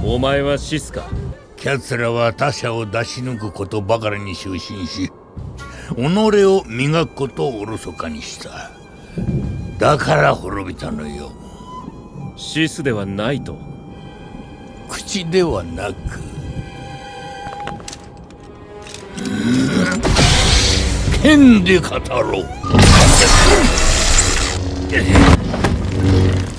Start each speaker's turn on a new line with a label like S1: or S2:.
S1: お前はシスか。
S2: 奴らは他者を出し抜くことばかりに執心し、己を磨くことをおろそかにした。だから滅びたのよ。
S1: シスではないと。
S2: 口ではなく剣で語ろう。